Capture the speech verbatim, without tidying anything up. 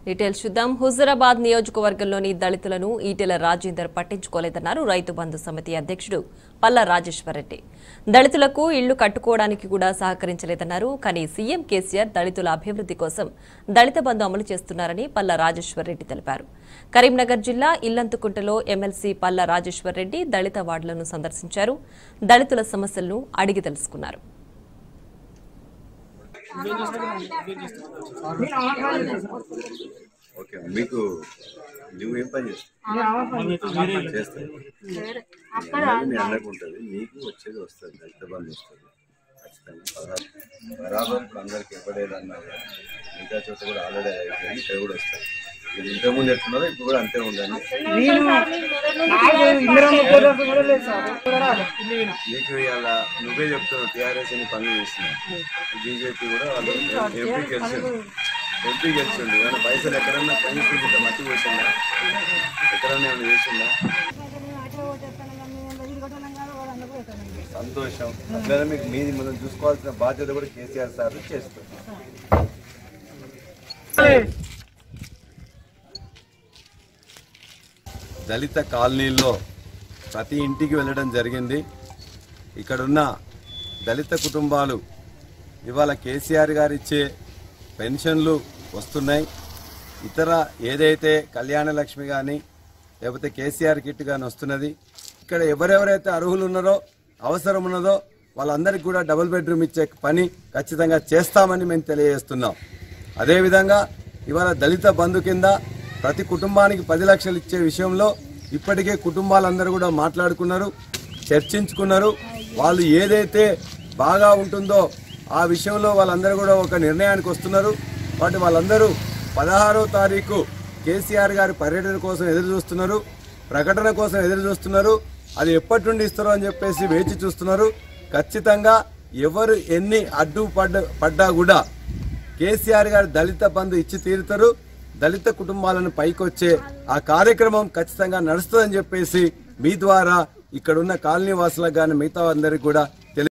Details చూద్దాం. హుజూరాబాద్ నియోజకవర్గంలోని దళితులను ఈటెల రాజేందర్ పట్టించుకోలేదన్నారు రైతు బంధు సమితి అధ్యక్షుడు పల్లా రాజేశ్వర్ రెడ్డి. దళితులకు ఇళ్లు కట్టుకోవడానికి కూడా సహకరించలేదన్నారు. కానీ సీఎం కేసీఆర్ దళితుల అభివృద్ధి కోసం దళిత బంధు అమలు చేస్తున్నారని పల్లా రాజేశ్వర్ రెడ్డి తెలిపారు. కరీంనగర్ జిల్లా ఇల్లంతుకుంటలో ఎమ్మెల్సీ పల్లా రాజేశ్వర్ రెడ్డి దళిత వార్డులను సందర్శించారు. దళితుల సమస్యలను అడిగి తెలుసుకున్నారు. ఓకే మీకు నువ్వు ఏం పని చేస్తావు చేస్తావు మీ అన్నకు ఉంటుంది, మీకు వచ్చేది వస్తుంది, దళిత బంధు వస్తుంది ఖచ్చితంగా. బరాబర్ ఇప్పుడు అందరికి ఇవ్వలేదన్నా కూడా మిగతా చోట కూడా ఆల్రెడీ అయిపోయింది, ఇక్కడ కూడా వస్తాయి. ఇది ఇంతకుముందు ఎట్లున్నదో ఇప్పుడు కూడా అంతే ఉండండి. నీకు ఇవాళ నువ్వే చెప్తున్నావు టీఆర్ఎస్ అని పనులు చేస్తున్నావు, బీజేపీ కూడా వాళ్ళు ఎంపీ గెలిచింది ఎంపీ గెలిచిండు కానీ పైసలు ఎక్కడన్నా పని మట్టి పోసిందా, ఎక్కడన్నా ఏమైనా చేసిందా? సంతోషం. అట్లనే మీకు మీది మనం చూసుకోవాల్సిన బాధ్యత కూడా కేసీఆర్ సార్ చేస్తారు. దళిత కాలనీల్లో ప్రతి ఇంటికి వెళ్ళడం జరిగింది. ఇక్కడున్న దళిత కుటుంబాలు ఇవాళ కేసీఆర్ గారు ఇచ్చే పెన్షన్లు వస్తున్నాయి. ఇతర ఏదైతే కళ్యాణ లక్ష్మి కానీ లేకపోతే కేసీఆర్ కిట్ కానీ వస్తున్నది. ఇక్కడ ఎవరెవరైతే అర్హులు ఉన్నారో అవసరం ఉన్నదో వాళ్ళందరికీ కూడా డబుల్ బెడ్రూమ్ ఇచ్చే పని ఖచ్చితంగా చేస్తామని మేము తెలియజేస్తున్నాం. అదేవిధంగా ఇవాళ దళిత బంధు కింద ప్రతి కుటుంబానికి పది లక్షలు ఇచ్చే విషయంలో ఇప్పటికే కుటుంబాలందరూ కూడా మాట్లాడుకున్నారు, చర్చించుకున్నారు. వాళ్ళు ఏదైతే బాగా ఉంటుందో ఆ విషయంలో వాళ్ళందరూ కూడా ఒక నిర్ణయానికి వస్తున్నారు. కాబట్టి వాళ్ళందరూ పదహారో తారీఖు కేసీఆర్ గారి పర్యటన కోసం ఎదురు చూస్తున్నారు, ప్రకటన కోసం ఎదురు చూస్తున్నారు. అది ఎప్పటి నుండి ఇస్తారో అని చెప్పేసి వేచి చూస్తున్నారు. ఖచ్చితంగా ఎవరు ఎన్ని అడ్డు పడ్డ పడ్డా కూడా కేసీఆర్ గారు దళిత బంధు ఇచ్చి తీరుతారు. దళిత కుటుంబాలను పైకొచ్చే ఆ కార్యక్రమం ఖచ్చితంగా నడుస్తుందని చెప్పేసి మీ ద్వారా ఇక్కడున్న కాలనీ వాసులకు కానీ మిగతా అందరికి కూడా